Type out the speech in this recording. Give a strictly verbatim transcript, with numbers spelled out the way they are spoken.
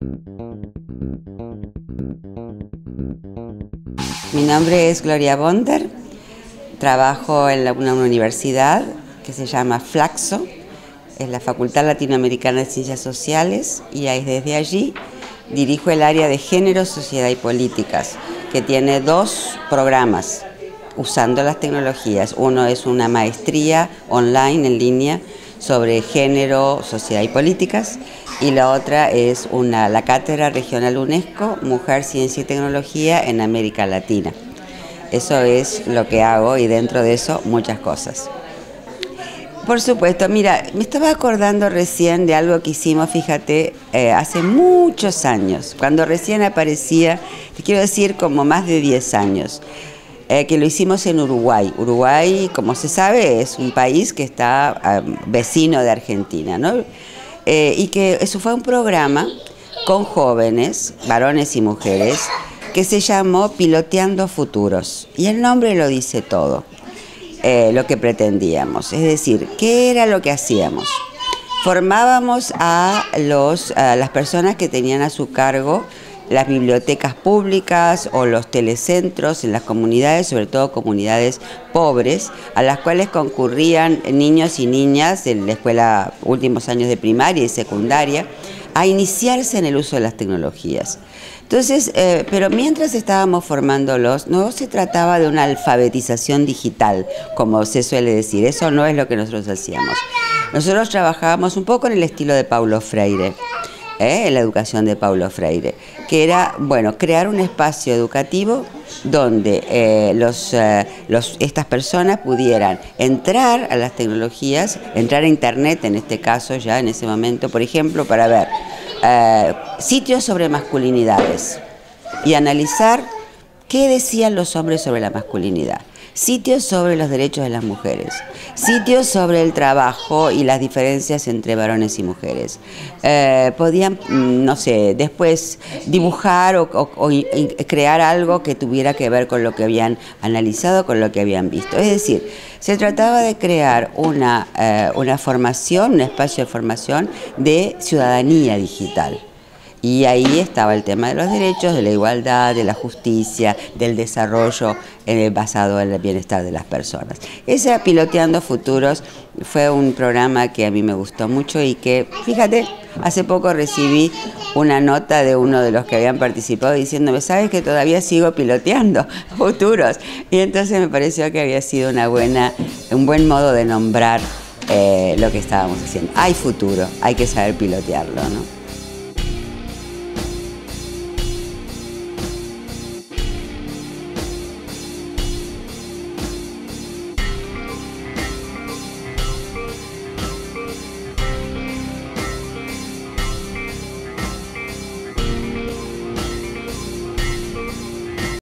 Mi nombre es Gloria Bonder, trabajo en la, una universidad que se llama Flaxo, es la Facultad Latinoamericana de Ciencias Sociales, y desde allí dirijo el área de Género, Sociedad y Políticas, que tiene dos programas usando las tecnologías. Uno es una maestría online, en línea, sobre género, sociedad y políticas, y la otra es una, la Cátedra Regional UNESCO, Mujer, Ciencia y Tecnología en América Latina. Eso es lo que hago, y dentro de eso muchas cosas. Por supuesto, mira, me estaba acordando recién de algo que hicimos, fíjate, eh, hace muchos años, cuando recién aparecía, te quiero decir como más de diez años. Eh, que lo hicimos en Uruguay. Uruguay, como se sabe, es un país que está eh, vecino de Argentina, ¿no? Eh, y que eso fue un programa con jóvenes, varones y mujeres, que se llamó Piloteando Futuros. Y el nombre lo dice todo, eh, lo que pretendíamos. Es decir, ¿qué era lo que hacíamos? Formábamos a, los, a las personas que tenían a su cargo las bibliotecas públicas o los telecentros en las comunidades, sobre todo comunidades pobres, a las cuales concurrían niños y niñas en la escuela, últimos años de primaria y secundaria, a iniciarse en el uso de las tecnologías. Entonces, eh, pero mientras estábamos formándolos, no se trataba de una alfabetización digital, como se suele decir, eso no es lo que nosotros hacíamos. Nosotros trabajábamos un poco en el estilo de Paulo Freire, ¿eh? en la educación de Paulo Freire, que era, bueno, crear un espacio educativo donde eh, los, eh, los, estas personas pudieran entrar a las tecnologías, entrar a internet en este caso ya en ese momento, por ejemplo, para ver eh, sitios sobre masculinidades y analizar qué decían los hombres sobre la masculinidad, sitios sobre los derechos de las mujeres, sitios sobre el trabajo y las diferencias entre varones y mujeres. Eh, podían, no sé, después dibujar o, o, o crear algo que tuviera que ver con lo que habían analizado, con lo que habían visto. Es decir, se trataba de crear una, eh, una formación, un espacio de formación de ciudadanía digital. Y ahí estaba el tema de los derechos, de la igualdad, de la justicia, del desarrollo eh, basado en el bienestar de las personas. Ese Piloteando Futuros fue un programa que a mí me gustó mucho y que, fíjate, hace poco recibí una nota de uno de los que habían participado diciéndome, ¿sabes que todavía sigo piloteando futuros? Y entonces me pareció que había sido una buena, un buen modo de nombrar eh, lo que estábamos haciendo. Hay futuro, hay que saber pilotearlo, ¿no?